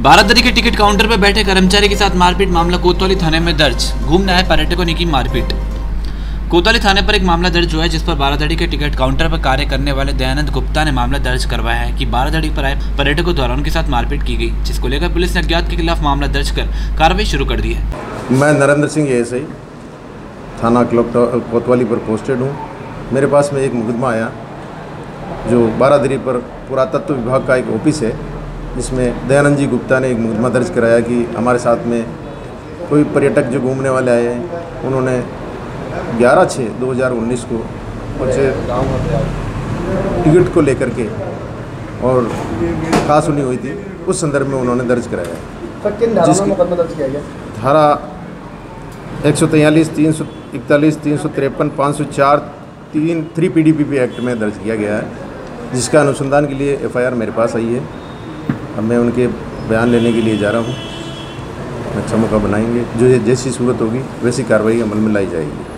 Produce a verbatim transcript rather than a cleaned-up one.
बारादरी के ticket counter पर बैठे कर्मचारी के साथ मारपीट, मामला कोतवाली थाने में दर्ज। घूमने आए पर्यटकों ने की मारपीट। कोतवाली थाने पर एक मामला दर्ज हुआ है, जिस पर बारादरी के टिकट काउंटर पर कार्य करने वाले दयानंद गुप्ता ने मामला दर्ज करवाया है कि बारादरी पर आए पर्यटकों द्वारा उनके साथ मारपीट की गई, जिसको लेकर पुलिस ने अज्ञात के खिलाफ मामला दर्ज कर कार्रवाई शुरू कर दी है। मैं नरेंद्र सिंह एएसआई थाना क्लब कोतवाली पर पोस्टेड हूँ। मेरे पास में एक मुकदमा आया जो बारादरी पर पुरातत्व विभाग का एक ऑफिस है, जिसमें दयानंद जी गुप्ता ने एक मुकदमा दर्ज कराया कि हमारे साथ में कोई पर्यटक जो घूमने वाले आए हैं, उन्होंने ग्यारह छः दो हज़ार उन्नीस को उनसे टिकट को लेकर के और खास सुनी हुई थी, उस संदर्भ में उन्होंने दर्ज कराया। जिसकी मुकदमा दर्ज किया गया धारा एक सौ तैंतालीस, तीन सौ इकतालीस, तीन सौ तिरपन, पाँच सौ चार, तीन three P D P P act में दर्ज किया गया है, जिसका अनुसंधान के लिए एफ आई आर मेरे पास आई है। अब मैं उनके बयान लेने के लिए जा रहा हूँ। अच्छा मौका बनाएंगे, जो जैसी सूरत होगी वैसी कार्रवाई अमल में लाई जाएगी।